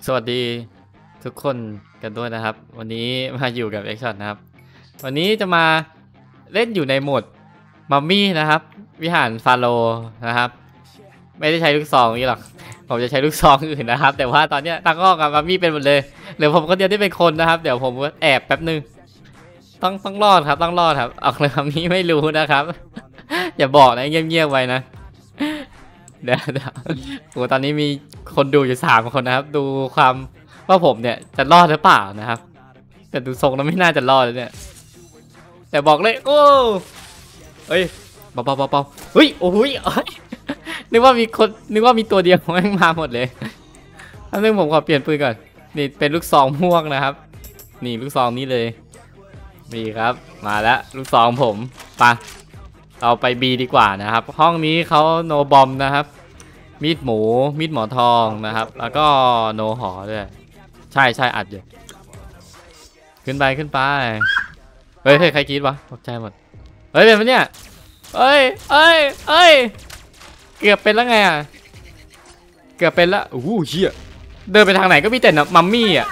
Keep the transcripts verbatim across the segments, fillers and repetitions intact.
สวัสดีทุกคนกันด้วยนะครับวันนี้มาอยู่กับ X Shot นะครับวันนี้จะมาเล่นอยู่ในโหมดมัมมี่นะครับวิหารฟาโรห์นะครับไม่ได้ใช้ลูกซองนี่หรอกผมจะใช้ลูกซองอื่นนะครับแต่ว่าตอนนี้ตั้งกล้องกับมัมมี่เป็นหมดเลยเดี๋ยวผมก็เดียวได้เป็นคนนะครับเดี๋ยวผมแอบแป๊บนึงต้องต้องรอดครับต้องรอดครับเอาเลยมัมมี่ไม่รู้นะครับอย่าบอกนะเงียบๆไว้นะเดี๋ยวเดี๋ยวโหตอนนี้มีคนดูอยู่สามคนนะครับดูความว่าผมเนี่ยจะรอดหรือเปล่านะครับแต่ดูทรงแล้วไม่น่าจะรอดเลยเนี่ยแต่บอกเลยโอ้เฮ้ยเบาเบาเบาเบาเฮ้ยโอ้ยนึกว่ามีคนนึกว่ามีตัวเดียวแม่งมาหมดเลยอันนึงผมขอเปลี่ยนปืนก่อนนี่เป็นลูกซองม่วงนะครับนี่ลูกซองนี้เลยนี่ครับมาแล้วลูกซองผมปะเราไป บี ดีกว่านะครับห้องนี้เขาโนบอมนะครับมีดหมูมีดหมอทองนะครับแล้วก็โนหอด้วยใช่ใช่อัดอยู่ขึ้นไปขึ้นไปเฮ้ยใครคิดวะตกใจหมดเฮ้ยเป็นปะเนี่ยเฮ้ยเฮ้ยเฮ้ยเกือบเป็นแล้วไงอ่ะเกือบเป็นแล้วโอ้โหเชี่ยเดินไปทางไหนก็มีแต่มัมมี่อ่ะ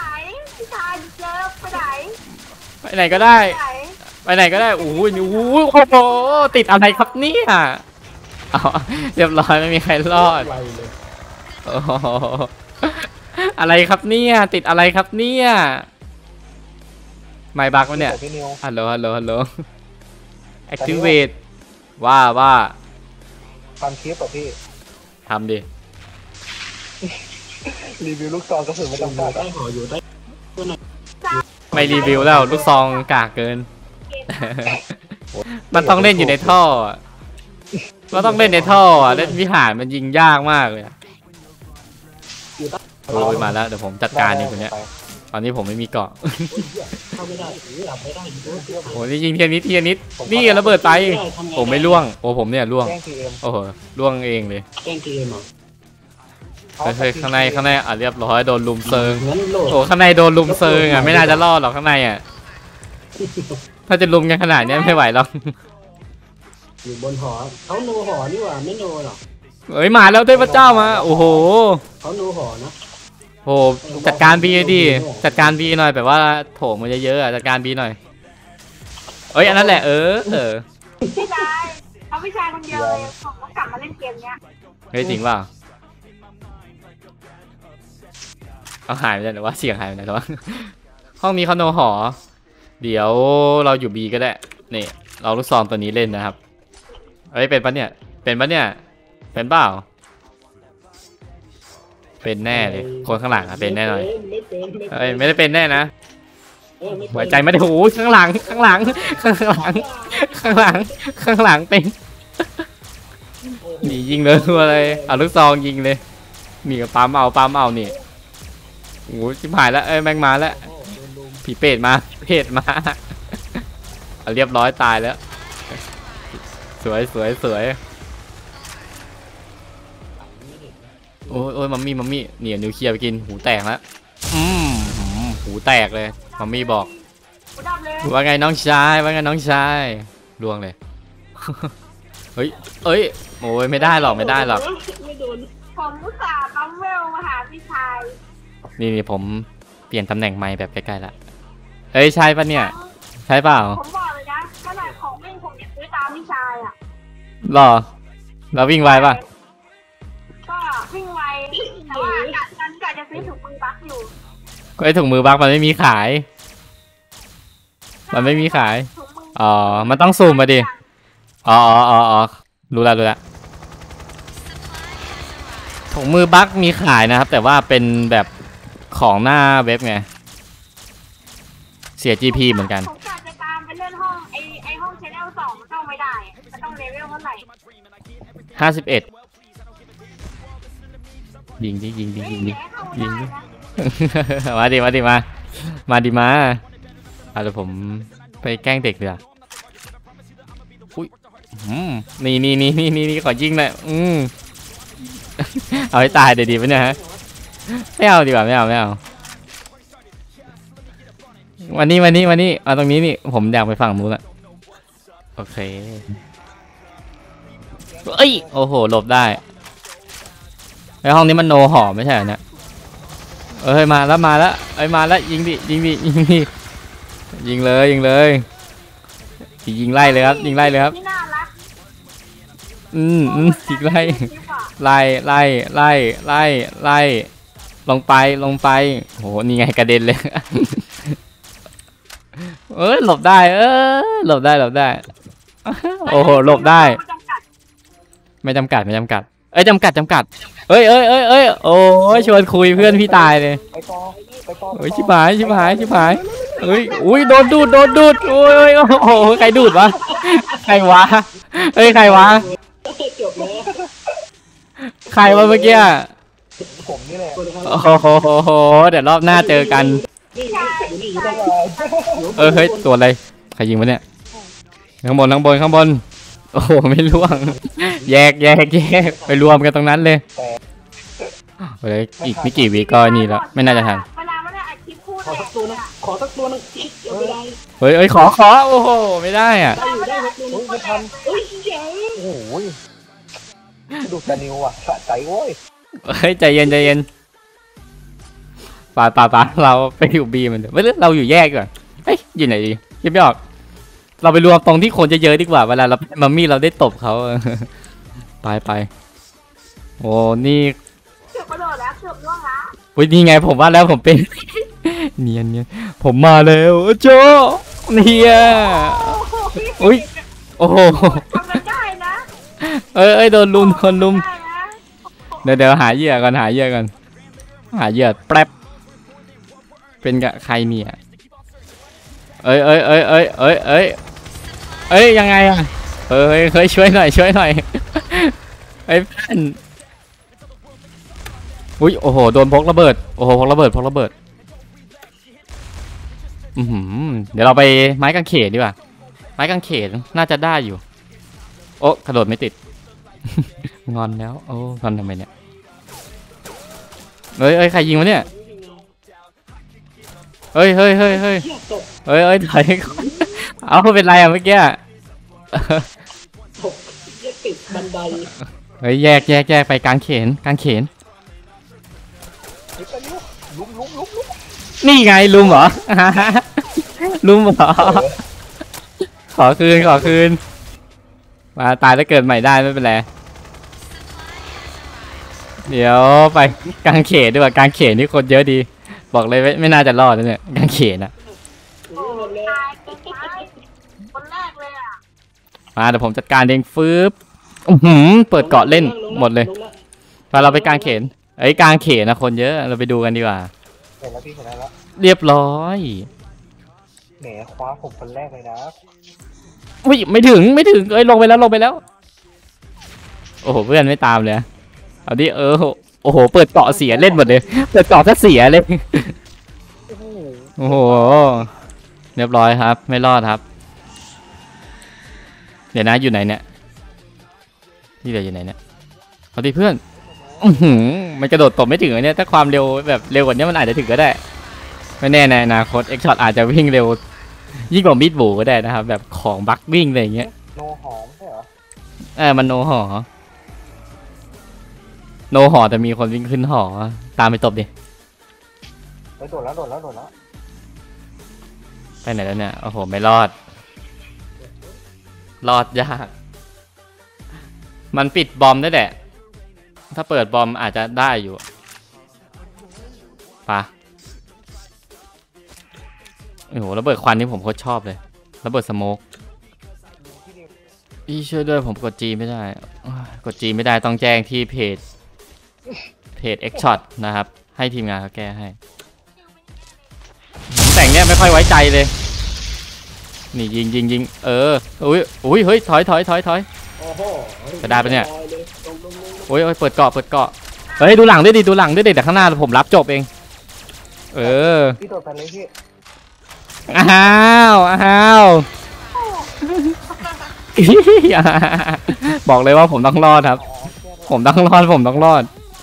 ไปไหนก็ได้ไปไหนก็ได้โอ้โหโอ้โหโอ้โหติดอะไรครับเนี่ยเอาเรียบร้อยไม่มีใครรอดโอ้อะไรครับเนี่ยติดอะไรครับเนี่ยไม่บักวะเนี่ยฮัลโหลฮัลโหลฮัลโหล activate ว่าว่าทำคลิปป่ะพี่ทำดิรีวิวลูกซองกระสุนไม่ต้องการได้หออยู่ได้ไม่รีวิวแล้วลูกซองกากเกินมันต้องเล่นอยู่ในท่อมันต้องเล่นในท่อเล่นวิหารมันยิงยากมากเลยโอ้ยมาแล้วเดี๋ยวผมจัดการนี่คนเนี้ยตอนนี้ผมไม่มีเกาะโอ้ยยิงเทียนิดเทียนิดนี่ระเบิดไปผมไม่ล่วงโอ้ผมเนี่ยล่วงโอ้โหล่วงเองเลยเฮ้ยข้างในข้างในอ่ะเรียบร้อยโดนลุมเซิงโอ้ข้างในโดนลุมเซิงอ่ะไม่น่าจะรอดหรอกข้างในอ่ะถ้าจะลุมกันขนาดนี้ไม่ไหวหรอกอยู่บนหอเขาโนหอนี่หว่าไม่โนหรอกเอ้ยมาแล้วเทพเจ้ามาโอ้โหเขาโนหอนะโอ้จัดการบีดิจัดการบีหน่อยแบบว่าโถมมันเยอะๆจัดการบีหน่อยเอ้ยอันนั้นแหละเออเออพี่ชายเขาพี่ชายคนเดียวเลยผมก็กลับมาเล่นเกมเนี้ยเฮ้ยจริงเปล่าเอาหายไปแล้วว่าเสียงหายไปไหนแล้ววะห้องนี้เขาโนหอเดี๋ยวเราอยู่บีก็ได้นี่เราลูกซองตัวนี้เล่นนะครับเอ้ยเป็นปะเนี่ยเป็นปะเนี่ยเป็นเปล่าเป็นแน่เลยคนข้างหลังอะเป็นแน่หน่อยเอ้ยไม่ได้เป็นแน่นะหัวใจไม่ได้หูข้างหลังข้างหลังข้างหลังข้างหลังข้างหลังเป็นนี่ยิงเลยอะไรเอาลูกซองยิงเลยนี่ก็ปั๊มเอาปั๊มเอานี่โอ้ชิบหายแล้วเอ้ยแม่งมาแล้วผีเป็ดมาเป็ดมาเรียบร้อยตายแล้วสวยสวยสวยโอ้ยโอ้ยมัมมี่มัมมี่เนี่ยนิวเคลียร์ไปกินหูแตกแล้วอืมหูแตกเลยมัมมี่บอกว่าไงน้องชายว่าไงน้องชายลวงเลยเฮ้ยเอ้ยโอ้ยไม่ได้หรอกไม่ได้หรอกผมอุตส่าห์ปั๊มเวลมาหาพี่ชายนี่นี่ผมเปลี่ยนตำแหน่งไมค์แบบใกล้ๆละเอ้ยใช่ปะเนี่ยใช่เปล่าผมบอกเลยนะขนาดของเล่นผมเนี่ยซื้อตามพี่ชายอ่ะหรอเราวิ่งไวปะก็วิ่งไวแต่ว่าการการจะซื้อถุงมือบักอยู่ก็ไอถุงมือบักมันไม่มีขายมันไม่มีขายอ๋อมันต้องซูมมาดิอ๋ออ๋ออ๋อรู้แล้วรู้แล้วถุงมือบักมีขายนะครับแต่ว่าเป็นแบบของหน้าเว็บไงเสีย จี พี เหมือนกันผมกะจะตามไปเล่นห้องไอไอห้อง Channel สองต้องไม่ได้มันต้องเลเวลเท่าไหร่ห้าสิบเอ็ดยิงดิยิงดิยิงดิยิงดิมาดิมาดิมามาดิมาเอาเดี๋ยวผมไปแกล้งเด็กเดี๋ยวอุ้ยนี่นี่นี่นี่นี่ขอยิงหน่อยอืมเอาให้ตายเดี๋ยวดีไหมเนี่ยฮะไม่เอาดีกว่าไม่เอาไม่เอาวันนี้วันนี้วันนี้เอาตรงนี้นี่ผมอยากไปฝั่งนู้นอะโอเคเอ้ยโอ้โหหลบได้ไอห้องนี้มันโนหอไม่ใช่เนี่ยเอ้ยมาแล้วมาแล้วเอ้ยมาแล้วยิงดิยิงดิยิงดิยิงเลยยิงเลยยิงไล่เลยครับยิงไล่เลยครับที่น่ารักอืมอืมยิงไล่ไล่ไล่ไล่ไล่ไล่ลงไปลงไปโหนี่ไงกระเด็นเลย เอ้ยหลบได้เออหลบได้หลบได้โอ้โหหลบได้ไม่จำกัดไม่จำกัดเอ้ยจำกัดจำกัดเอ้ยเอ้ยเอ้ยเอ้ยโอ้ยชวนคุยเพื่อนพี่ตายเลยไปต่อไปต่อเฮ้ยชิบหายชิบหายชิบหายเฮ้ยอุ้ยโดนดูดโดนดูดโอ้ยโอ้โหใครดูดวะใครวะเฮ้ยใครวะจบแล้วใครวะเมื่อกี้ผมนี่แหละโอ้โหเดี๋ยวรอบหน้าเจอกันนี่อยู่นี่อยู่ได้เออเฮ้ยตัวอะไรใครยิงวะเนี่ยข้างบนข้างบนข้างบนโอ้โหไม่ล่วงแยกแยกแยกไปรวมกันตรงนั้นเลยเฮ้ยอีกไม่กี่วิก็นี่แล้วไม่น่าจะทันเวลาไม่ได้อัดคลิปพูดขอสักตัวนึงขอสักตัวนึงเดี๋ยวไม่ได้เฮ้ยเฮ้ยขอขอโอ้โหไม่ได้อ่ะได้อยู่ได้สักตัวนึเฮ้งยไม่ทันเฮ้ยเจ๋งโอ้โหดูแต่นิวอ่ะสะใจโว้ยเฮ้ยใจเย็นใจเย็นป่าป่าป่าเราไปอยู่บีมันเถอะไม่เราอยู่แยกก่อนเฮ้ยอยู่ไหนดียังไม่ออกเราไปรวมตรงที่คนเยอะๆดีกว่าเวลาเรามัมมี่เราได้ตบเขาไปไปโอ้นี่เกือบกระโดดแล้วเกือบล่วงแล้วอุ้ยนี่ไงผมว่าแล้วผมเป็น เนียนเนียนผมมาแล้วโจเนี่ยอุ้ยโอ้โหทำกันได้นะเอ้ยเอ้ยโดนลุมโดนลุมได้นะเดี๋ยวเดี๋ยวหาเหยื่อก่อนหาเหยื่อก่อนหาเหยื่อแป๊บเป็นกับใครเนี่ยเอ้ยเอ้ยเอ้ยเอ้ยเอ้ยเอ้ยเอ้ยยังไงอะเฮ้ยเฮ้ยช่วยหน่อยช่วยหน่อยไอ้เพื่อนอุ้ยโอ้โหโดนพกระเบิดโอ้โหพกระเบิดพกระเบิดอือหือเดี๋ยวเราไปไม้กางเขนดีกว่าไม้กางเขนน่าจะได้อยู่โอ้กระโดดไม่ติด งอนแล้วโอ้งอนทำไมเนี่ยเฮ้ยเฮ้ยใครยิงวะเนี่ยเฮ้ยเฮ้ยเฮ้ยเฮ้ยเชี่ยตกเฮ้ยเฮ้ยถอยก่อนเอาเป็นไรอะเมื่อกี้ตกเชี่ยติดบันไดเฮ้ยแยกแยกแยกไปกลางเขนกลางเขนเฮ้ยแต่นิวลุ้มลุ้มลุ้มลุ้มนี่ไงลุมเหรอ ลุมเหรอขอคืนขอคืนมาตายแล้วเกิดใหม่ได้ไม่เป็นไรเดี๋ยวไปกลางเขนดีกว่ากลางเขนนี่คนเยอะดี บอกเลยไม่ไม่น่าจะรอดนะเนี่ยกางเขนอะโอ้หมดเลยตายเป็นไม้คนแรกเลยอ่ะมาเดี๋ยวผมจัดการเองฟืบอื้อหือเปิดเกาะเล่นหมดเลยไปเราไปกลางเขนไอ้ยกลางเขนนะคนเยอะเราไปดูกันดีกว่าเห็นแล้วพี่เห็นแล้วเรียบร้อยแหมคว้าผมคนแรกเลยนะอุ้ยไม่ถึงไม่ถึงเอ้ยลงไปแล้วลงไปแล้วโอ้โหเพื่อนไม่ตามเลยเอาดิเออโอ้โหเปิดเกาะเสียเล่นหมดเลยเปิดเกาะซะเสียเลยโอ้โหโอ้โหเรียบร้อยครับ ไม่รอดครับ เดี๋ยวนะอยู่ไหนเนี่ยนี่เดี๋ยวอยู่ไหนเนี่ยเอาดิเพื่อนอื้อหือมันกระโดดตบไม่ถึงอันเนี้ยถ้าความเร็วแบบเร็วกว่านี้มันอาจจะถึงก็ได้ไม่แน่ในอนาคตเอ็กช็อตอาจจะวิ่งเร็วยิ่งกว่ามิดบูก็ได้นะครับแบบของบักวิ่งอะไรอย่างเงี้ยโนหอมใช่เหรอเออมันโนหอโนหอแต่มีคนวิ่งขึ้นหอตามไปตบดิไปโดดแล้วโดดแล้วโดดแล้วไปไหนแล้วเนี่ยโอ้โหไม่รอด รอดยากมันปิดบอมได้แหละถ้าเปิดบอมอาจจะได้อยู่ปะโอ้โหระเบิดควันนี่ผมโคตรชอบเลยระเบิดสโมกอีช่วยด้วยผมกดจีไม่ได้โอ้ยกดจีไม่ได้ต้องแจ้งที่เพจเพจ X Shot นะครับให้ทีมงานเขาแก้ให้แต่งเนี่ยไม่ค่อยไว้ใจเลยนี่ยิงยิงยิงเอออุ้ยอุ้ยเฮ้ยถอยถอยถอยถอยโอ้โหจะได้ปะเนี่ยลลลงลงลงโอ้ยโอ้ยเปิดเกาะเปิดเกาะเฮ้ยดูหลังด้วยดิดูหลังด้วยดิแต่ข้างหน้าผมรับจบเองเออพี่โดดไปเลยพี่อ้าวอ้าวบอกเลยว่าผมต้องรอดครับ ผมต้องรอดผมต้องรอด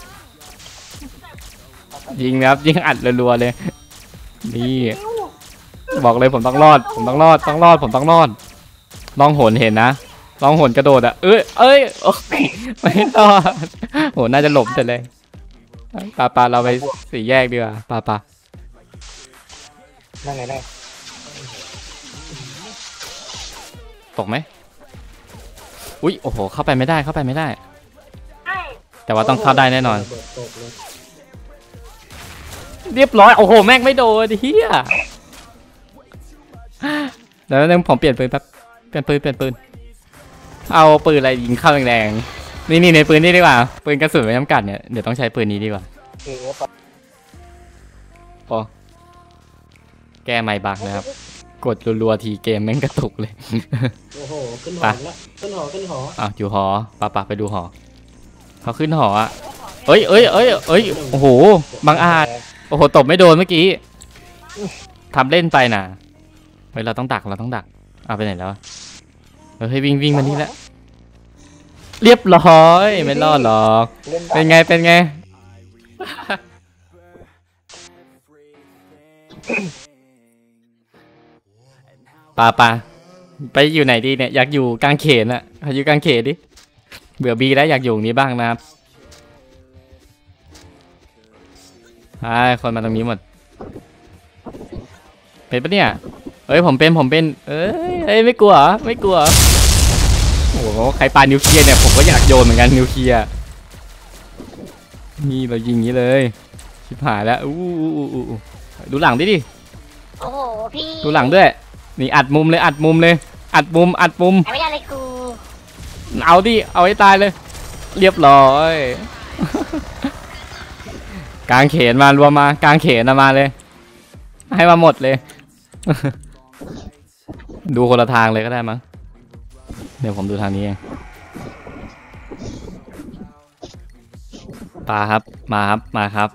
ยิงนะครับยิงอัดรัวๆเลยนี่บอกเลยผมต้องรอด ผมต้องรอดต้องรอดผมต้องรอดลองโหนเห็นนะลองโหนกระโดดอ่ะเอ้ยเอ้ยโอ้ยไม่รอดโหน่าจะหลบแต่เลยปาปาเราไปสี่แยกดีกว่าปาปานั่งไงได้ตกไหมอุ๊ยโอ้โหเข้าไปไม่ได้เข้าไปไม่ได้ใช่แต่ว่าต้องเข้าได้แน่นอนระเบิดตกเลยเรียบร้อยโอ้โหแม่งไม่โดนเฮียเดี๋ยวนึงผมเปลี่ยนปืนแป๊บเปลี่ยนปืนเปลี่ยนปืนเอาปืนอะไรยิงเข้าแรงๆนี่นี่ในปืนนี่ดีกว่าปืนกระสุนไม่จำกัดเนี่ยเดี๋ยวต้องใช้ปืนนี้ดีกว่าเอฟโอ้แก้ไม่บักนะครับกดรัวๆทีเกมแม่งกระตุกเลยโอ้โหขึ้นหไปอแล้วขึ้นหอขึ้นหออ้าวอยู่หอปะปะไปดูหอเขาขึ้นหออ่ะเอ้ยเอ้ยเอ้ยเอ้ยโอ้โหบังอาจโอ้โหตบไม่โดนเมื่อกี้ทำเล่นไปน่ะเฮ้ยเราต้องดักเราต้องดักเอาไปไหนแล้วเฮ้ยวิ่งวิ่งมานี่แล้วเรียบร้อยไม่รอดหรอกเล่นเป็นไงเป็นไง ปาปาไปอยู่ไหนดีเนี่ยอยากอยู่กลางเขนอะขออยู่กลางเขนดิเบื่อบีแล้วอยากอยู่ตรงนี้บ้างนะครับใช่คนมาตรงนี้หมดเป็นปะเนี่ยเอ้ยผมเป็นผมเป็นเอ้ยเอ้ยไม่กลัวเหรอไม่กลัวเหรอโอ้โหใครปานิวเคลียร์เนี่ยผมก็อยากโยนเหมือนกันนิวเคลียร์นี่เรายิงนี้เลยชิบหายแล้วอู้อู้อู้อู้ดูหลังดิดิโอ้โหพี่ดูหลังด้วยนี่อัดมุมเลยอัดมุมเลยอัดมุมอัดมุมไม่ได้เลยกูเอาดิเอาให้ตายเลย เรียบร้อย กางเขนมารวมมากางเขนมาเลย ให้มาหมดเลย ดูคนละทางเลยก็ได้มั้งเดี๋ยวผมดูทางนี้เองปาครับมาครับมาครับ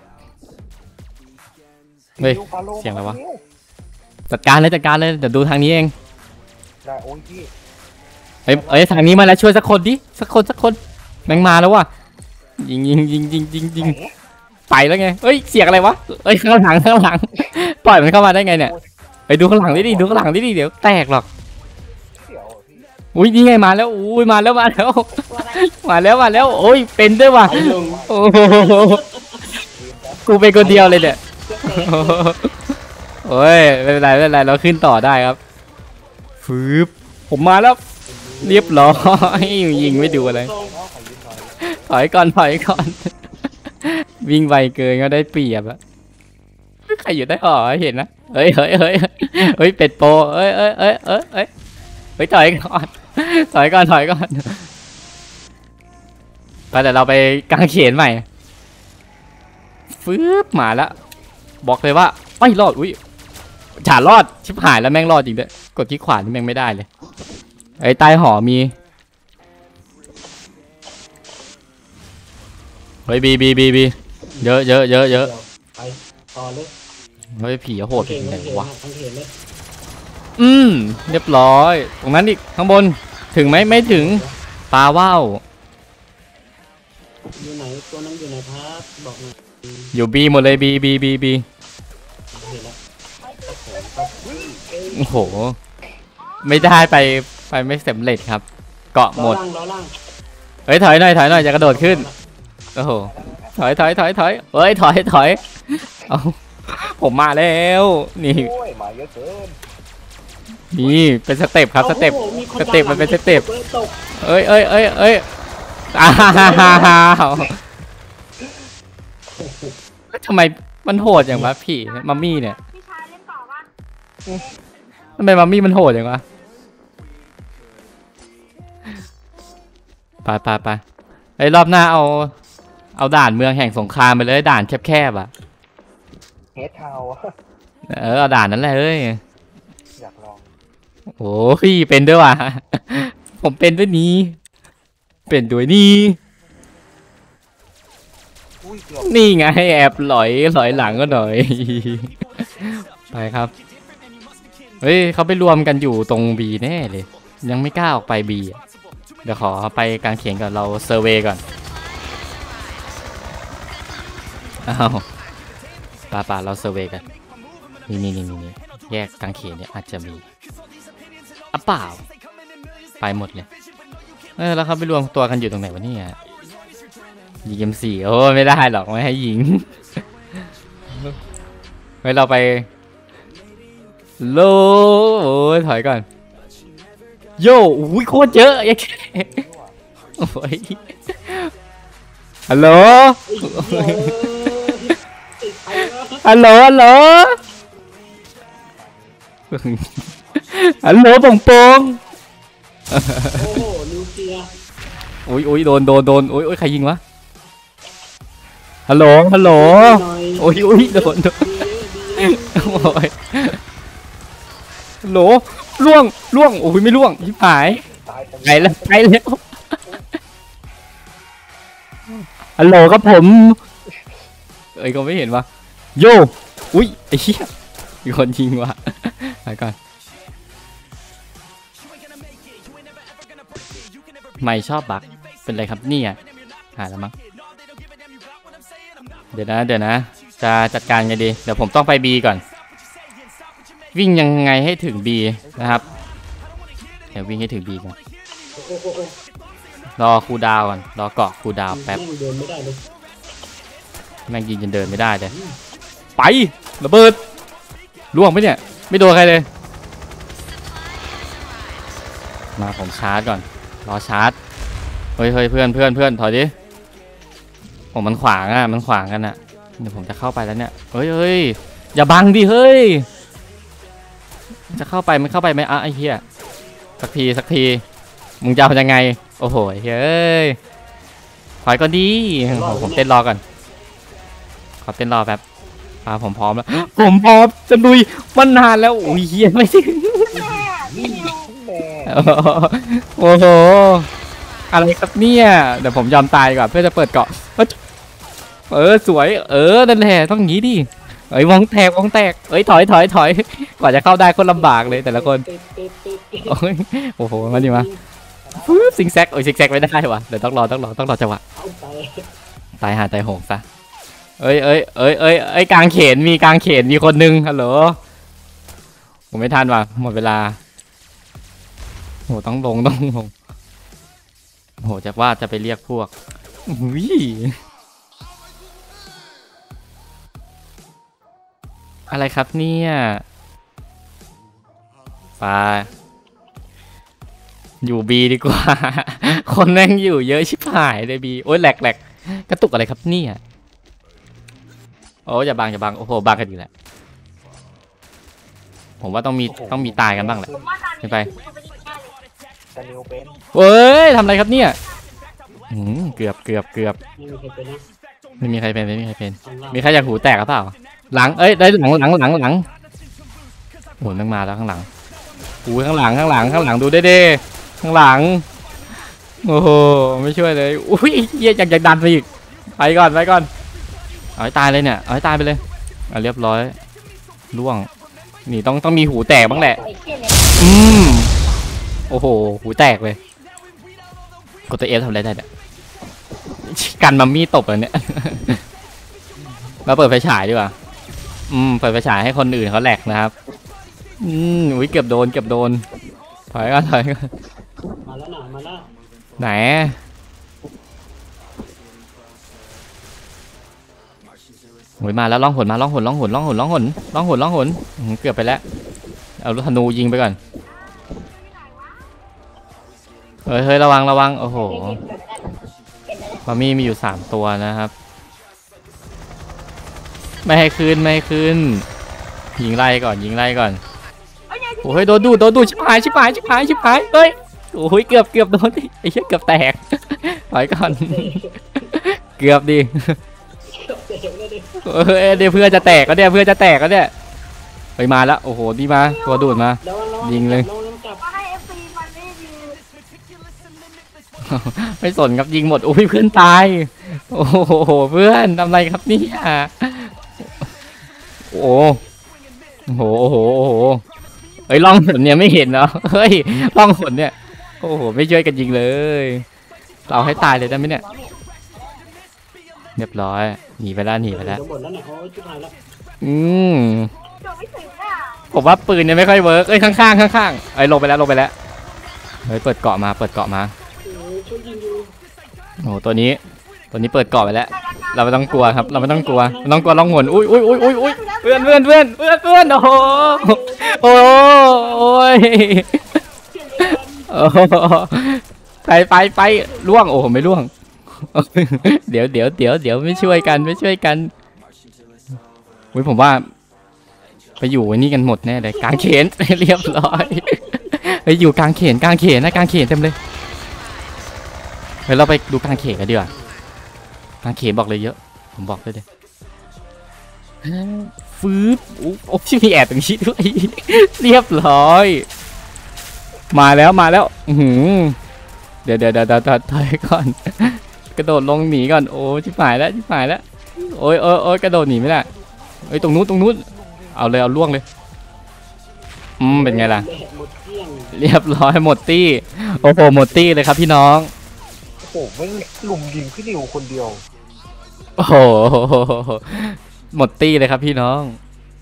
เฮ้ย เสียงอะไรวะ จัดการเลยจัดการเลยเดี๋ยวดูทางนี้เองได้โอ้ยพี่เอ้ยเอ้ยทางนี้มาแล้วช่วยสักคนดิสักคนสักคนแม่งมาแล้วว่ะยิงยิงยิงยิงยิงยิงไปแล้วไงเอ้ยเสียงอะไรวะเอ้ยข้างหลังข้างหลังปล่อยมันเข้ามาได้ไงเนี่ยไปดูข้างหลังดิดิดูข้างหลังดิดิเดี๋ยวแตกหรอกเสียวพี่อุ้ยนี่ไงมาแล้วอุ้ยมาแล้วมาแล้วมาแล้วมาแล้วโอ้ยเป็นด้วยว่ะไอ้ลุงโอ้โหกูเป็นคนเดียวเลยเนี่ยโอ้ยไม่เป็นไรไม่เป็นไรเราขึ้นต่อได้ครับฟืบผมมาแล้วเรียบร้อยยิงไม่ดูอะไรน้องขอยืมหน่อยถอยก่อนถอยก่อน วิ่งไวเกินก็ได้เปรียบอะใครอยู่ได้หอเห็นนะเฮ้ยเฮ้ยเฮ้ยเฮ้ยเป็ดโปเอ้ยเอ้ยเอ้ยเอ้ยเอ้ยเฮ้ยถอยก่อนถอยก่อนถอยก่อนไปเดี๋ยวเราไปกางเขนใหม่ฟืบมาแล้วบอกเลยว่าไม่รอดอุ้ยฉารอดชิบหายแล้วแม่งรอดจริงด้วยกดที่ขวานี่แม่งไม่ได้เลยไอ้ใต้หอมีเฮ้ยบีบีบีบีเยอะเยอะเยอะเยอะไปต่อเลยเฮ้ยผีโหดจริงเลยวะทั้งเขนเลยอืมเรียบร้อยตรงนั้นอีกข้างบนถึงไหมไม่ถึงปลาว่าวอยู่ไหนตัวนั้นอยู่ไหนครับบอกหน่อยอยู่บีหมดเลยบีบีบีบีเห็นแล้วโอ้โหไม่ได้ไปไปไม่สำเร็จครับ เกาะหมดล้อล่างล้อล่างเฮ้ยถอยหน่อยถอยหน่อยจะกระโดดขึ้นโอ้โหถอยถอยถอยถอยเฮ้ยถอยถอยเอาผมมาแล้วนี่โอ้ยมาเยอะเกินนี่เป็นสเต็ปครับสเต็ปโอ้โหมีคสเต็ปมันเป็นสเต็ปตกเอ้ยเอ้ยเอ้ยเอ้ยอ้าวทำไมมันโหดอย่างวะพี่มัมมี่เนี่ยพี่ชายเล่นต่อปะทำไมมัมมี่มันโหดอย่างวะไปไปไปไอ้ยรอบหน้าเอาเอาด่านเมืองแห่งสงครามไปเลยด่านแคบๆอ่ะเฮดทาวเออเอาด่านนั้นแหละเอ้ยอยากลองโอ้พี่เป็นด้วยว่ะ ผมเป็นด้วยนี้ เป็นด้วยนี้อุ้ยเกือบนี่ไงแอบหลอยหลอยหลังก็หน่อย ไปครับ เฮ้ยเขาไปรวมกันอยู่ตรงบีแน่เลย ยังไม่กล้าออกไปบีเดี๋ยวขอไปกลางเขียนก่อนเราเซอร์เวย์ก่อนอ้าวป่าป่าเราเซอร์เวย์กันนี่นี่นี่นี่แยกกลางเขียนเนี่ยอาจจะมีอ่ะเปล่าไปหมดเลยเออแล้วเขาไปรวมตัวกันอยู่ตรงไหนวะเนี่ยยิงเอ็มสี่โอ้ไม่ได้หรอกไม่ให้ยิงไว้เราไปโลโอ้ยถอยก่อนโย่อุ้ยโคตรเยอะยังแค่โอ้ยฮัลโหลฮัลโหลฮัลโหลฮัลโหลป่งโป่งโอ้โหนิวเคลียร์โอ้ยโอ้ยโดนโดนโดนโอ้ยโอ้ยใครยิงวะฮัลโหลฮัลโหลหน่อยโอ้ยโอ้ยโดนโดนดีดีโอ้ยฮัลโหลล่วงล่วงโอ้ยไม่ล่วงชิบหายตายเต็มไปแล้วไปแล้วฮัลโหลครับผมเอ้ยก็ไม่เห็นวะโย่อุ้ยไอ้เหี้ยมีคนยิงวะไปก่อนไม่ชอบบักเป็นไรครับเนี่ยหาแล้วมั้งเดี๋ยวนะเดี๋ยวนะจะจัดการไงดีเดี๋ยวผมต้องไป B ก่อนวิ่งยังไงให้ถึง B นะครับเดี๋ยววิ่งให้ถึง B ก่อนโอ้โหโอ้โหรอคูลดาวน์ก่อนรอเกาะคูลดาวน์แป๊บแม่งเดินไม่ได้เลยแม่งยิงจนเดินไม่ได้เลยไประเบิดล่วงไหมเนี่ยไม่โดนใครเลยมาผมชาร์จก่อนรอชาร์จเฮ้ยเฮ้ยเพื่อนเพื่อนเพื่อนถอยดิผมมันขวางอ่ะมันขวางกันอ่ะเดี๋ยวผมจะเข้าไปแล้วเนี่ยเฮ้ยเฮ้ยอย่าบังดิเฮ้ยจะเข้าไปมันเข้าไปไหมอ่ะไอ้เหี้ยสักทีสักทีมึงจะเอายังไงโอ้โหเฮ้ยถอยก็ดีผมเต้นรอก่อนขอเต้นรอแป๊บปาผมพร้อมแล้วผมพร้อมจะลุยมันนานแล้วโอ้ยเหี้ยไม่ถึงแม่โอ้โหอะไรครับเนี่ยเดี๋ยวผมยอมตายก่อนเพื่อจะเปิดเกาะเออสวยเออนั่นแหละต้องอย่างนี้ดิเอ้ยวงแตกวงแตกเอ้ยถอยถอยถอยกว่าจะเข้าได้คนลำบากเลยแต่ละคนติดติดติดติดโอ้ยโอ้โหมาดิมาฟึ๊บซิงแซกโอ้ยซิงแซกไม่ได้วะเดี๋ยวต้องรอต้องรอต้องรอจังหวะเอาไปตายหาตายโหงซะเอ้ยเอ้ยเอ้ยเอ้ยเอ้ยกลางเขนมีกลางเขนมีคนนึงฮัลโหลผมไม่ทันว่ะหมดเวลาโหต้องลงต้องลงโหจะว่าจะไปเรียกพวกอุ้ยอะไรครับเนี่ยไปอยู่บีดีกว่า คนแม่งอยู่เยอะชิบหายเลยบีโอ้ยแหลกแหลกกระตุกอะไรครับเนี่ยโอ้ยอย่าบังอย่าบังโอ้โหบังกันอยู่แหละผมว่าต้องมีต้องมีตายกันบ้างแหละผมว่าตอนนี้ไม่ไปตานิวเป็นเว้ยทำอะไรครับเนี่ยอืมเกือบเกือบเกือบไม่มีใครเป็นนะไม่มีใครเป็นไม่มีใครเป็นข้างล่างมีใครอยากหูแตกหรือเปล่าหลังเอ้ยได้หลังหลังหลังหลังโอ้ยมันมาแล้วข้างหลังหูข้างหลังข้างหลังข้างหลังดูได้เด้ข้างหลังโอ้โหไม่ช่วยเลยอุ้ยเยี่ยอยากอยากดันไปอีกไปก่อนไปก่อนเอาให้ตายเลยเนี่ยเอาให้ตายไปเลยเอาเรียบร้อยล่วงนี่ต้องต้องมีหูแตกบ้างแหละอืมโอ้โหหูแตกเลยกดตัวเอฟทำอะไรได้เนี่ยกันมัมมี่ตบเลยเนี่ย มาเปิดไฟฉายดีกว่าอืมเปิดไฟฉายให้คนอื่นเขาแหลกนะครับอืมอุ้ยเกือบโดนเกือบโดนถอยก่อนถอยก่อนมาแล้วหนามาแล้วไหนโอ้ยมาแล้วล่องหนมาล่องหนล่องหนล่องหนล่องหนล่องหนล่องหนอืมเกือบไปแล้วเอาลูกธนูยิงไปก่อนเฮ้ยเฮ้ยระวังระวังโอ้โหมามี่มีอยู่สามตัวนะครับไม่ให้คืนไม่ให้คืนยิงไล่ก่อนยิงไล่ก่อนโอ้ยโดนดูดโดนดูดชิบหายชิบหายชิบหายชิบหายเฮ้ยโอ้ยเกือบเกือบโดนดิไอ้เหี้ยเกือบแตกถอยก่อน เกือบดิเจ็บเลยดิเฮ้ยเดี๋ยวเพื่อนจะแตกก็เนี่ยเพื่อนจะแตกก็เนี่ยไปมาแล้วโอ้โหดีมาตัวดูดมาแล้วเรายิงเลยเราน้ำกลับว่าให้เอฟซีมันไม่ดีไม่สนครับยิงหมดโอ้ยเพื่อนตายโอ้โหเพื่อนทำอะไรครับเนี่ยโอ้โหโอ้โหโอ้โหเฮ้ยล่องหนเนี่ยไม่เห็นเหรอเฮ้ยล่องหนเนี่ยโอ้โหไม่ช่วยกันยิงเลยเราให้ตายเลยได้ไหมเนี่ยเรียบร้อยหนีไปแล้วหนีไปแล้วจะหมดแล้วเนี่ยโอ้ยชิบหายแล้วอืมจบไม่ถึงอ่ะผมว่าปืนเนี่ยไม่ค่อยเวิร์กเอ้ยข้างๆข้างๆเอ้ยลงไปแล้วลงไปแล้วเฮ้ยเปิดเกาะมาเปิดเกาะมาโอ้ยช่วยยิงอยู่โอ้โหตัวนี้ตัวนี้เปิดเกาะไปแล้วเราไม่ต้องกลัวครับเราไม่ต้องกลัวไม่ต้องกลัวล่องหนอุ้ยอุ้ยอุ้ยอุ้ยอุ้ยเพื่อนเพื่อนเพื่อนเพื่อนเพื่อนโอ้โหโอ้ยโอ้ไปไปไปล่วงโอ้โหไม่ล่วงเดี๋ยวเดี๋ยวเดี๋ยวเดี๋ยวไม่ช่วยกันไม่ช่วยกันอุ้ยผมว่าไปอยู่นี่กันหมดแน่เลยกางเขนเรียบร้อยไปอยู่กางเขนกางเขนนะกางเขนเต็มเลยเฮ้ยเราไปดูกางเขนกันดีกว่ากางเขนบอกเลยเยอะผมบอกเลยเลยฟืบโอ้ที่มีแอบตรงนี้ด้วยเรียบร้อยมาแล้วมาแล้วเดี๋ยวเดี๋ยวเดี๋ยวเดี๋ยวถอยก่อนกระโดดลงหนีก่อนโอ้ชิบหายแล้วชิบหายแล้วโอ้ยโอ้ยโอ้ยกระโดดหนีไม่ได้เอ้ยตรงนู้นตรงนู้นเอาเลยเอาล่วงเลยอืมเป็นไงล่ะเรียบร้อยหมดตี้โอ้โหหมดตี้เลยครับพี่น้องโอ้โหไม่ลุมยิงพี่นิวคนเดียวโอ้โหหมดตี้เลยครับพี่น้อง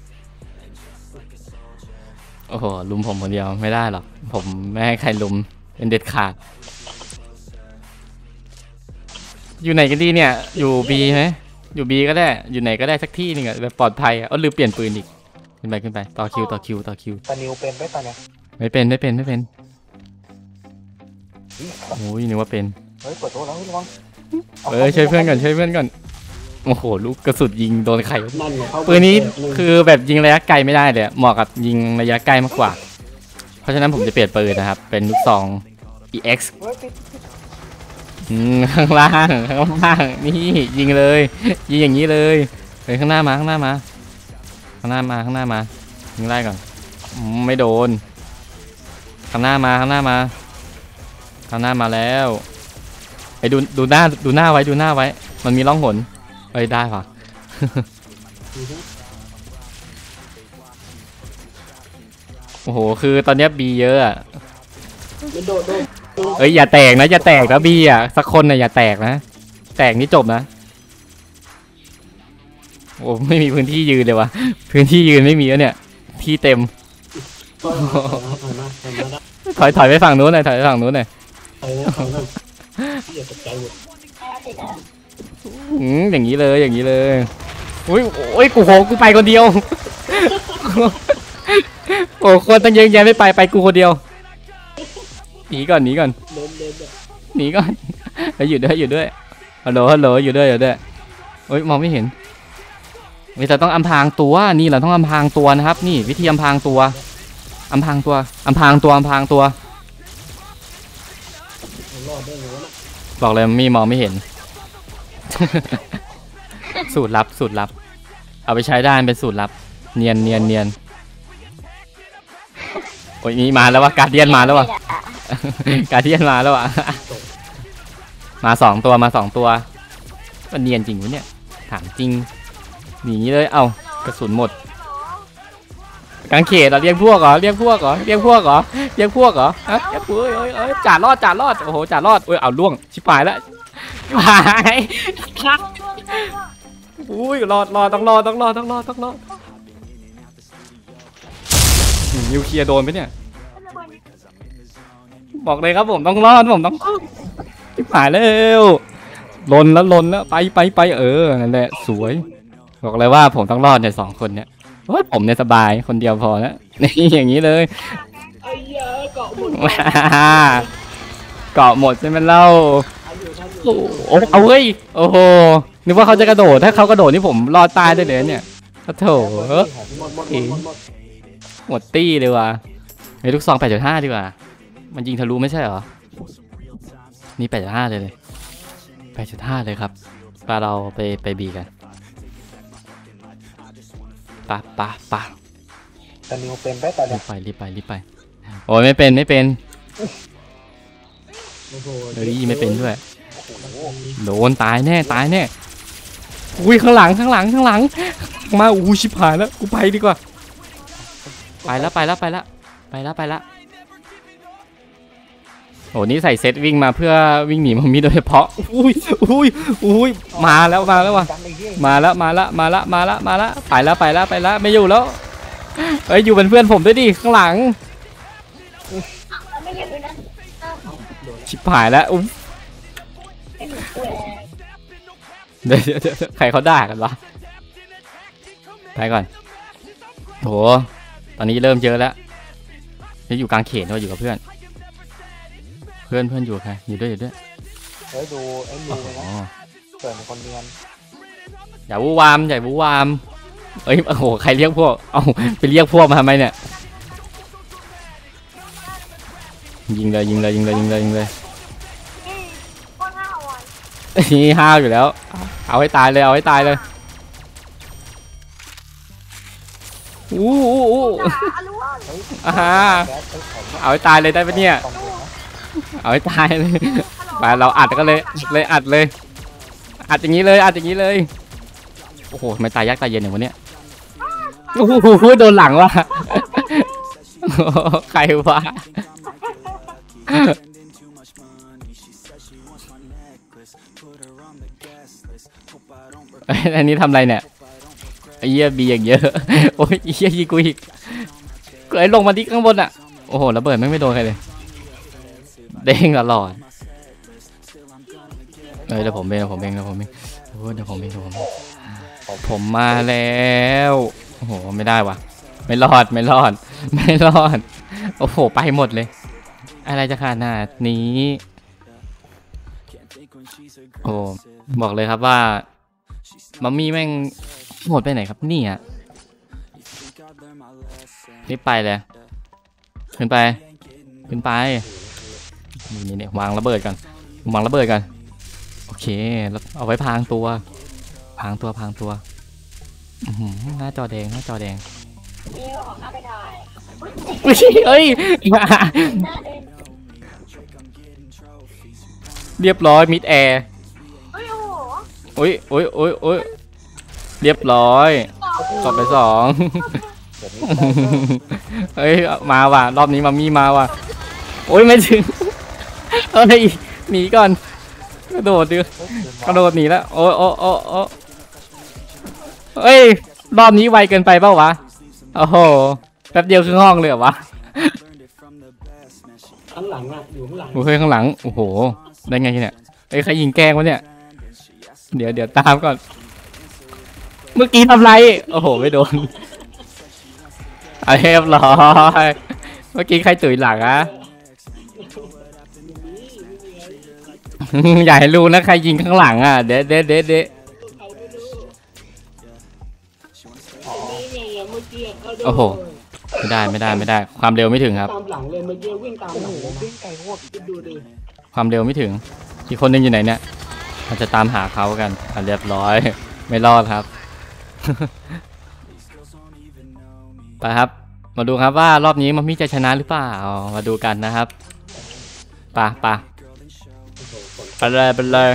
โอ้โหลุมผมคนเดียวไม่ได้หรอกผมไม่ให้ใครลุมเป็นเด็ดขาดอยู่ไหนกันดีเนี่ยอยู่บีไหมอยู่บีก็ได้อยู่ไหนก็ได้สักที่นึงอะแบบปลอดภัยอะเอาลืมเปลี่ยนปืนอีกขึ้นไปขึ้นไปต่อคิวต่อคิวต่อคิวตานิวเป็นไหมตอนเนี้ยไม่เป็นไม่เป็นไม่เป็นโอ้ยนึกว่าเป็นเฮ้ยเปิดโต๊ะแล้วระวังเออช่วยเพื่อนก่อนช่วยเพื่อนก่อนโอ้โหลูกกระสุนยิงโดนใครปืนนี้คือแบบยิงระยะไกลไม่ได้เลยเหมาะกับยิงระยะใกล้มากกว่าเพราะฉะนั้นผมจะเปลี่ยนปืนนะครับเป็นลูกซอง อี เอ็กซ์ อืมข้างล่างข้างล่างนี่ยิงเลยยิงอย่างนี้เลยเฮ้ยข้างหน้ามาข้างหน้ามาข้างหน้ามาข้างหน้ามายิงไล่ก่อนไม่โดนข้างหน้ามาข้างหน้ามาข้างหน้ามาแล้วไอ้ดูดูหน้าดูหน้าไว้ดูหน้าไว้มันมีร่องหนเอ้ยได้ป่ะ โอ้โหคือตอนนี้บีเยอะอะเอ้ยอย่าแตกนะอย่าแตกนะบีอ่ะสักคนนะอย่าแตกนะแตกนี่จบนะโอ้ไม่มีพื้นที่ยืนเลยวะพื้นที่ยืนไม่มีแล้วเนี่ยที่เต็มถอยถอยไปฝั่งนู้นหน่อยถอยไปฝั่งนู้นหน่อยอืมอย่างนี้เลยอย่างนี้เลยอุ้ยโอ้ยกูโหกูไปคนเดียวโอ้คนตั้งเยอะแยะไม่ไปไปกูคนเดียวหนีก่อนหนีก่อนหนีก่อนแล้วอยู่ด้วยอยู่ด้วยฮัลโหลฮัลโหลอยู่ด้วยอยู่ด้วยโอ้ยมองไม่เห็นเราต้องอำพรางตัวนี่เราต้องอำพรางตัวนะครับนี่วิธีอำพรางตัวอำพรางตัวอำพรางตัวอำพรางตัวบอกเลยมีมองไม่เห็น สูตรลับสูตรลับเอาไปใช้ได้เป็นสูตรลับเนียนเนียนเนียนโอ้ยนี่มาแล้ววะการเดียนมาแล้ววะการเดียนมาแล้ววะมาสองตัวมาสองตัวมันเนียนจริงวะเนี่ยถามจริงหนีเลยเอ้ากระสุนหมดกางเขนเราเรียกพวกเหรอเรียกพวกเหรอเรียกพวกเหรอเรียกพวกเหรอเอ้ยเอ้ยเอ้ยเอ้ยจ่ารอดจ่ารอดโอ้โหจ่ารอดเอ้ยเอาล่วงชิบหายแล้วหายอุ้ยรอดรอดต้องรอดต้องรอดต้องรอดต้องรอดนิวเคลียร์โดนไปเนี่ยบอกเลยครับผมต้องรอดผมต้องชิบหายแล้วลนแล้วลนแล้วไปไปไปเออนั่นแหละสวยบอกเลยว่าผมต้องรอดในสองคนเนี่ยโอ้ยผมเนี่ยสบายคนเดียวพอแล้วนี่อย่างนี้เลยเกาะหมดเกาะหมดใช่ไหมเล่าโอ้เอาเฮ้ยโอ้โหนึกว่าเขาจะกระโดดถ้าเขากระโดดนี่ผมรอดตายได้เลยเนี่ยโถหมดตี้เลยว่ะไอ้ลูกซอง แปดจุดห้า ดีกว่ามันยิงทะลุไม่ใช่เหรอนี่ แปดจุดห้า เลยเลย แปดจุดห้า เลยครับปาเราไปไปบีกันปะปะปะตานิวเป็นไหมตอนนี้รีบไปรีบไปรีบไปโอ้ยไม่เป็นไม่เป็นเฮ้ยไม่เป็นด้วยโดนตายแน่ตายแน่อุ้ยข้างหลังข้างหลังข้างหลังมาอู้ชิบหายแล้วกูไปดีกว่าไปแล้วไปแล้วไปแล้วไปแล้วไปแล้วโอ้นี่ใส่เซตวิ่งมาเพื่อวิ่งหนีมัมมี่โดยเฉพาะอุ้ยอุ้ยอุ้ยมาแล้วมาแล้วว่ะมาแล้วมาแล้วมาแล้วมาแล้วมาแล้วไปแล้วไปแล้วไปแล้วไม่อยู่แล้วเอ้ยอยู่เป็นเพื่อนผมด้วยดิข้างหลังชิบหายแล้วอุ้ยเดี๋ยวเดี๋ยวเดี๋ยวใครเขาด่ากันวะไปก่อนโหตอนนี้เริ่มเยอะแล้วจะอยู่กลางเขตด้วยอยู่กับเพื่อนเพื่อนเพื่อนอยู่ใครอยู่ด้วยอยู่ด้วยเฮ้ยดูไอ้ยูโอ้เลยโหนะเกิดเป็นคนเนียนอย่าวูวามอย่าวูวามเอ้ยโอ้โหใครเรียกพวกเอาไปเรียกพวกมาทำไมเนี่ยยิงเลยยิงเลยยิงเลยยิงเลยยิงเลยนี่โคตรห้าวอ่ะนี่ห้าวอยู่แล้วเอาให้ตายเลยเอาให้ตายเลยอู้อู้อู้จ๋าอรุณเฮ้ยอ่าฮะแก๊สเฮ้ยผมเอาให้ตายเลยได้ปะเนี่ยต้องดูนะเอาให้ตายเลยไปเราอัดก็เลยอัดเลยอัดเลยอัดอย่างนี้เลยอัดอย่างนี้เลยโอ้โหทำไมตายยากตายเย็นอย่างวันเนี้ยโอ้โหโดนหลังว่ะใครวะอันนี้ทำอะไรเนี่ยไอ้เหี้ยบีอย่างเยอะโอ้ยไอ้เหี้ยยิงกูอีกไอ้ลงมาที่ข้างบนอ่ะโอ้โหระเบิดไม่ไม่โดนใครเลยเด้งตลอดเออเดี๋ยวผมเองผมเองเดี๋ยวผมเองโอ้เดี๋ยวผมเองเดี๋ยวผมเองผมมาแล้วโอ้โหไม่ได้วะไม่รอดไม่รอดไม่รอดโอ้โหไปหมดเลยอะไรจะขนาดนี้โอ้บอกเลยครับว่ามัมมี่แม่งโหดไปไหนครับนี่อ่ะนี่ไปเลยขึ้นไปขึ้นไปนี่นี่เนี่ยวางระเบิดกันวางระเบิดกันโอเคแล้วเอาไว้พางตัวพางตัวพางตัวอื้อหือหน้าจอแดงหน้าจอแดงนี่ออกหน้าไปได้เอ้ยเรียบร้อยมิดแอร์เฮ้ยโอ้โหโอ้ยโอ้ยโอ้ยโอ้ยเรียบร้อยจบไปสองเดี๋ยวนี้เฮ้ยมาว่ะรอบนี้มามี่มาว่ะโอ้ยไม่ถึงเอ้ยหนีก่อนกระโดดดิเฮ้ยเดินกมาระโดดหนีแล้วโอ้โอ้โอ้โอ้เอ้ยรอบนี้ไวเกินไปเปล่าวะโอ้โหแป๊บเดียวครึ่งห้องเลยเหรอวะข้างหลังอ่ะอยู่ข้างหลังโอ้ยข้างหลังโอ้โหได้ไงเนี่ยเอ้ยใครยิงแกล้งวะเนี่ยเดี๋ยวเดี๋ยวตามก่อนเมื่อกี้ทำไรโอ้โหไม่โดนเอาเรียบร้อยเมื่อกี้ใครตุ๋ยหลังอะ อย่าให้รู้นะใครยิงข้างหลังอ่ะเด็ดเด็ดเด็ดเด็ดอ๋อนี่ไงเมื่อกี้เขาโดนโอ้โหไม่ได้ไม่ได้ไม่ได้ ความเร็วไม่ถึงครับตามหลังเลยเมื่อกี้วิ่งตามโอ้หลังโหเลยนะวิ่งไกลโคตรคิดดูดิความเร็วไม่ถึงอีกคนนึงอยู่ไหนเนี่ยเราจะตามหาเขากันอ่ะเรียบร้อยไม่รอดครับ ไปครับ มาดูครับว่ารอบนี้มัมมี่จะชนะหรือเปล่ามาดูกันนะครับไปไปไปเลยไปเลย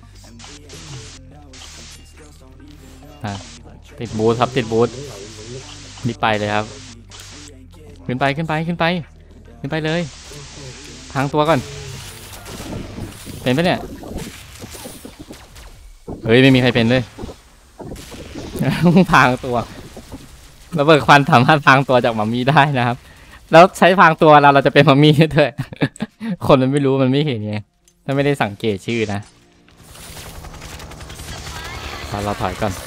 อ่ะติดบูธครับติดบูธนี่ไปเลยครับขึ้นไปขึ้นไปขึ้นไปขึ้นไปเลยพังตัวก่อนเป็นปะเนี่ยเฮ้ยไม่มีใครเป็นเลย พังตัวระเบิดควันสามารถพังตัวจากมัมมี่ได้นะครับ แล้วใช้พังตัวเราเราจะเป็นมัมมี่ด้วย คนมันไม่รู้มันไม่เห็นไงถ้าไม่ได้สังเกตชื่อนะเราเราถอยก่อน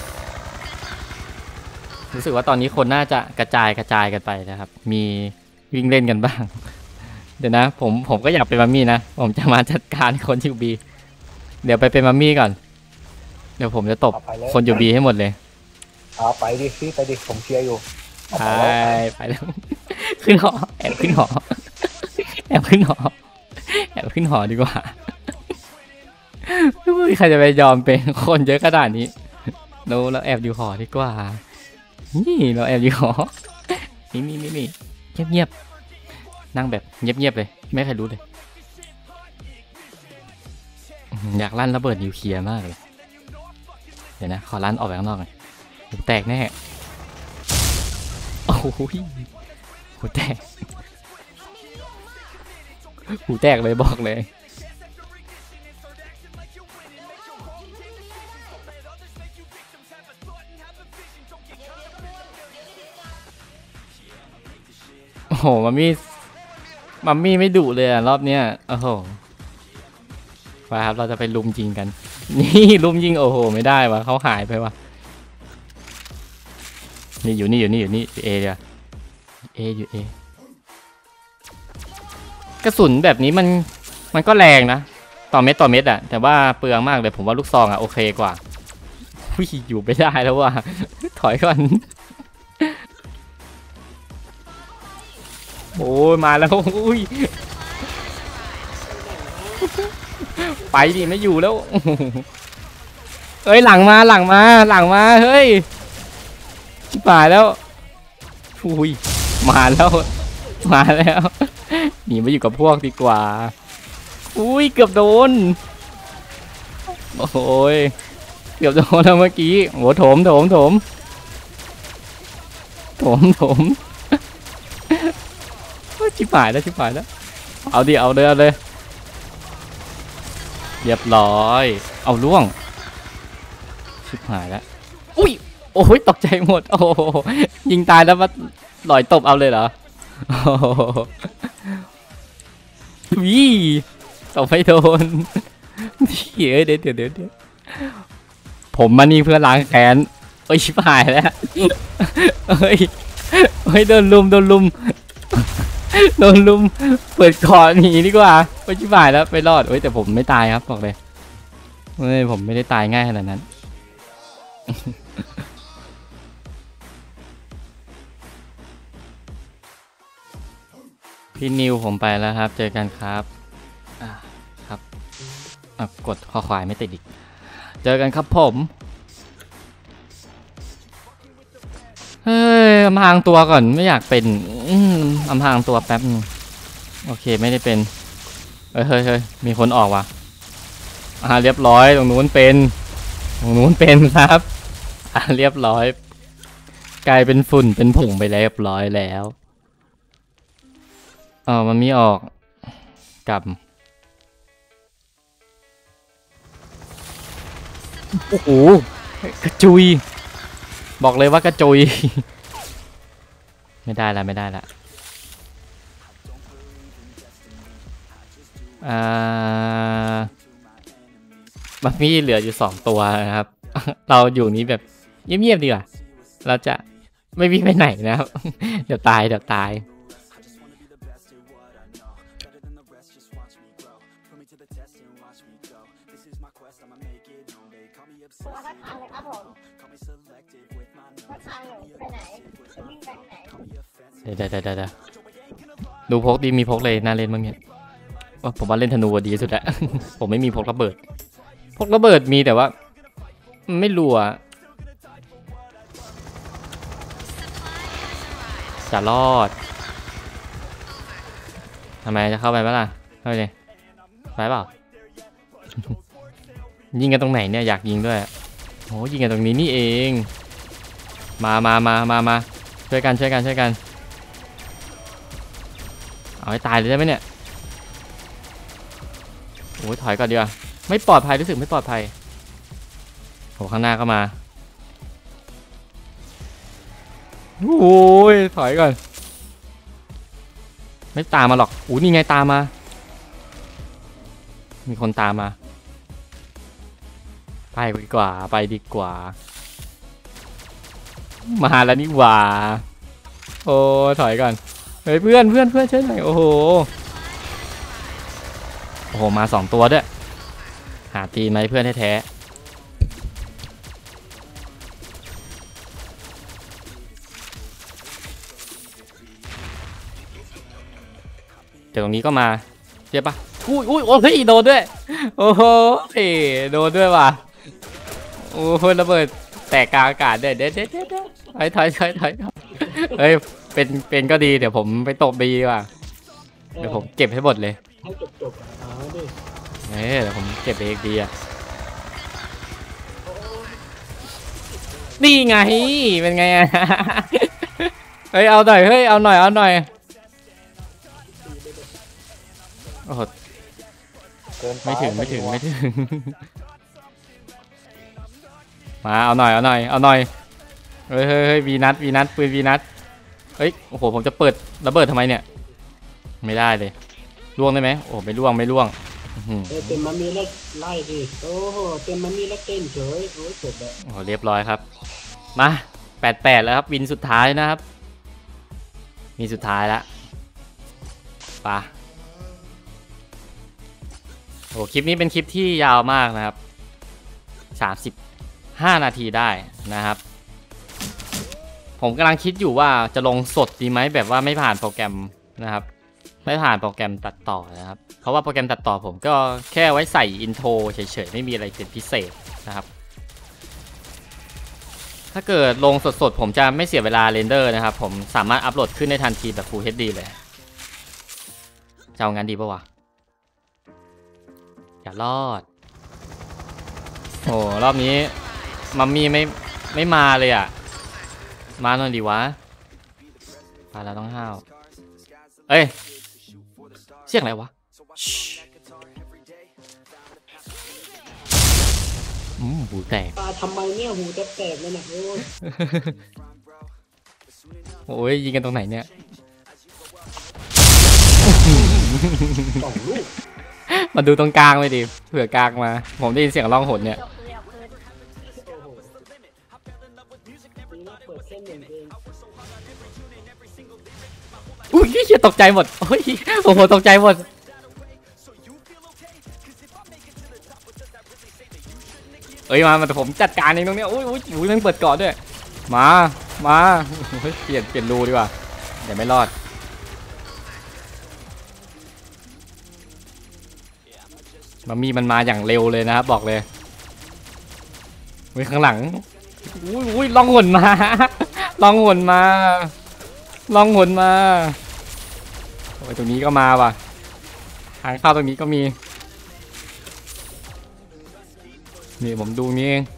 รู้สึกว่าตอนนี้คนน่าจะกระจายกระจายกันไปนะครับ มีวิ่งเล่นกันบ้าง เดี๋ยวนะผมผมก็อยากเป็นมัมมี่นะผมจะมาจัดการคนอยู่บีเดี๋ยวไปเป็นมัมมี่ก่อนเดี๋ยวผมจะตบเอาไปเลยคนอยู่บีให้หมดเลยเอาไปดิพี่ไปดิผมเชียร์อยู่เอาไปไปแล้วไปแล้ว ขึ้นหอแอบขึ้นหอแอบขึ้นหอแอบขึ้นหอดีกว่าไม่มีใครจะไปยอมเป็นคนเยอะขนาดนี้เราเราแอบอยู่หอดีกว่านี่เราแอบอยู่หอนี่นี่นี่นี่เงียบเงียบนั่งแบบเงียบเงียบเลยไม่มีใครรู้เลยอยากลั่นระเบิดนิวเคลียร์มากเลยเดี๋ยวนะขอลั่นออกไปข้างนอกหน่อยแตกแน่โอ้โหหูแตกหูแตกเลยบอกเลยโอ้โหมัมมี่มัมมี่ไม่ดุเลยอะรอบเนี้ยโอ้โหไปครับเราจะไปลุมยิงกันนี่ลุมยิงโอ้โหไม่ได้วะเขาหายไปวะนี่อยู่นี่อยู่นี่อยู่นี่เอเดียเออยู่เอกระสุนแบบนี้มันมันก็แรงนะต่อเม็ดต่อเม็ดอะแต่ว่าเปลืองมากเลยผมว่าลูกซองอะโอเคกว่าวิ่งอยู่ไม่ได้แล้วว่ะถอยก่อนโอ้ยมาแล้วอุ้ยไปดิไม่อยู่แล้วเฮ้ยหลังมาหลังมาหลังมาเฮ้ยชิบหายแล้วอุ้ยมาแล้วมาแล้วหนีมาอยู่กับพวกดีกว่าอุ้ยเกือบโดนโอ้ยเกือบโดนแล้วเมื่อกี้โหโถมโถมโถมโถมโถมชิบหายแล้วชิบหายแล้วเอาดิเอาเลยเอาเลยเรียบร้อยเอาล่วงชิบหายแล้วอุ้ยโอ้ยตกใจหมดโอ้ยิงตายแล้วมาหลอยตบเอาเลยเหรอวิตบไม่โดนเฮ้ยเดี๋ยวเดี๋ยวเดี๋ยวผมมานี่เพื่อล้างแค้นเอ้ยชิบหายแล้วเฮ้ยเฮ้ยโดนลุมโดนลุมโดนลุมเปิดคอหนีดีกว่าเฮ้ยชิบหายแล้วไปรอดเฮ้ยแต่ผมไม่ตายครับบอกเลยเฮ้ยผมไม่ได้ตายง่ายขนาดนั้นพี่นิวผมไปแล้วครับเจอกันครับอ่าครับอ่ะกดข้อควายไม่ติดอีกเจอกันครับผมเฮ้ยอำพรางตัวก่อนไม่อยากเป็นอืมอำพรางตัวแป๊บนึงโอเคไม่ได้เป็นเฮ้ยเฮ้ยเฮ้ยมีคนออกว่ะอ่าเรียบร้อยตรงนู้นเป็นตรงนู้นเป็นครับอ่าเรียบร้อยกลายเป็นฝุ่นเป็นผงไปเรียบร้อยแล้วอ๋อมันมีออกกับโอ้โหกระจุยบอกเลยว่ากระจุยไม่ได้ละไม่ได้ละอ่าบัฟฟี่เหลืออยู่สองตัวนะครับเราอยู่นี้แบบเงียบๆดีกว่าเราจะไม่วิ่งไปไหนนะครับเดี๋ยวตายเดี๋ยวตายเดี๋ยวเดี๋ยวเดี๋ยวดูพกดีมีพกเลยน่าเล่นมั้งเนี่ยผมว่าเล่นธนูดีสุดแล้ว ผมไม่มีพกระเบิดพกระเบิดมีแต่ว่าไม่รัวจะรอดทำไมจะเข้าไปไหมล่ะเข้าไปเลยไปเปล่า ยิงกันตรงไหนเนี่ยอยากยิงด้วยโอ้ยิงกันตรงนี้นี่เองมามามามามาช่วยกันช่วยกันช่วยกันเอาให้ตายเลยได้ไหมเนี่ยโอ้ยถอยก่อนดีกว่าไม่ปลอดภัยรู้สึกไม่ปลอดภัยโอ้ข้างหน้าก็มาโอ้ยถอยก่อนไม่ตามมาหรอกอู้นี่ไงตามมามีคนตามมาไปดีกว่าไปดีกว่ามาแล้วนี่หว่าโอ้ถอยก่อนเฮ้ยเพื่อนเพื่อนเพื่อนช่วยหน่อยโอ้โหโอ้โหมาสองตัวด้วยหาตีไหมเพื่อนแท้ๆเดี๋ยวตรงนี้ก็มาเจ็บปะอุ้ยอุ้ยโอ้ยโดนด้วยโอ้โหเอ๋โดนด้วยว่ะโอ้โหระเบิดแตกกลางอากาศเด็ดเด็ดเด็ดเด็ดถอยถอยถอยถอยเฮ้ยเป็นเป็นก็ดีเดี๋ยวผมไปตบบีว่ะเดี๋ยวผมเก็บให้หมดเลยให้จบจบเอาดิเฮ้ยเดี๋ยวผมเก็บเองดีอ่ะนี่ไงเป็นไงอ่ะเฮ้ยเอาหน่อยเฮ้ยเอาหน่อยเอาหน่อยโอ้โหไม่ถึงไม่ถึงไม่ถึงมาเอาหน่อยเอาหน่อยเอาหน่อยเฮ้ยเฮ้ยวีนัทวีนัทปืนวีนัทเฮ้ยโอ้โหผมจะเปิดระเบิดทำไมเนี่ยไม่ได้เลยล่วงได้ไหมโอ้ไม่ล่วงไม่ล่วงเออเต็มมันมีแล้วไล่ดิโอ้โหเต็มมันมีแล้วเต้นเฉยโอ้ยจบแล้วโอ้เรียบร้อยครับมาแปดแปดแล้วครับวินสุดท้ายนะครับมีสุดท้ายแล้วปะโอ้คลิปนี้เป็นคลิปที่ยาวมากนะครับสามสิบห้านาทีได้นะครับผมกำลังคิดอยู่ว่าจะลงสดดีไหมแบบว่าไม่ผ่านโปรแกรมนะครับไม่ผ่านโปรแกรมตัดต่อนะครับเพราะว่าโปรแกรมตัดต่อผมก็แค่ไว้ใส่อินโทรเฉยๆไม่มีอะไรเป็นพิเศษนะครับถ้าเกิดลงสดๆผมจะไม่เสียเวลาเรนเดอร์นะครับผมสามารถอัปโหลดขึ้นได้ทันทีแบบ Full เอช ดี เลยจะเอางั้นดีปะวะอย่ารอดโอ้รอบนี้มัมมี่ไม่ไม่มาเลยอ่ะมาหน่อยดีวะมาแล้วต้องห้าวเอ้ยเสียงอะไรวะอืมหูแตกปลาทำไมเนี่ยหูจะแตกเลยนะโอ้ยโอ้ยยิงกันตรงไหนเนี่ยสองลูกมาดูตรงกลางไปดิเผื่อกลางมาผมได้ยินเสียงร้องหนเนี่ยโอ้โหนี่นะเปิดเส้นหนึ่งเองอุ้ยเฮียตกใจหมดโอ้ยโอ้โหตกใจหมดเอ้ยมามาแต่ผมจัดการเองตรงเนี้ยอุ้ยอุ้ยอุ้ยมันเปิดก่อนด้วยมามาเฮ้ยเปลี่ยนเปลี่ยนรูดีกว่าเดี๋ยวไม่รอดมันมีมันมาอย่างเร็วเลยนะครับบอกเลยอุ้ยข้างหลังอุ้ยอุ้ยล่องหนมาล่องหนมาล่องหนมาโอ้ยตรงนี้ก็มาว่ะทางเข้าตรงนี้ก็มีนี่ผมดูนี่เอง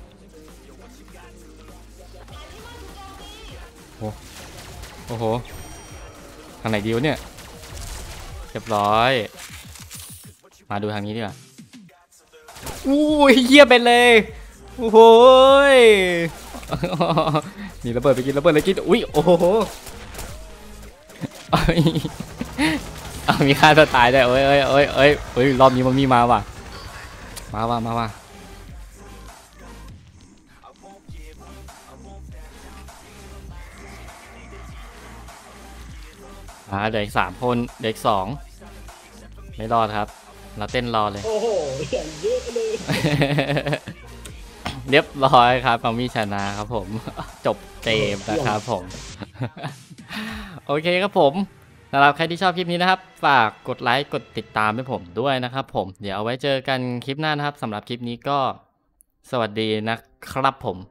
โอ้โอ้โหทางไหนดีวะเนี่ยเรียบร้อยมาดูทางนี้ดีกว่าอู้ยเยี่ยไปเลยโอ้โหนี่ระเบิดไปกินระเบิดเลยกินอุ้ยโอ้โหเอามีค่าตัวตายได้เอ้ยเอ้ยเอ้ยเอ้ยเอ้ยรอบนี้มันมีมาว่ะมาว่ะมาว่ะอ่าเด็กสามคนเด็กสองไม่รอดครับเราเต้นรอเลยโอ้โหอย่างเยอะเลยเรียบร้อยครับมามีชนะครับผมจบเกมนะครับผม โอเคครับผมสำหรับใครที่ชอบคลิปนี้นะครับฝากกดไลค์กดติดตามให้ผมด้วยนะครับผมเดี๋ยวเอาไว้เจอกันคลิปหน้านะครับสำหรับคลิปนี้ก็สวัสดีนะครับผม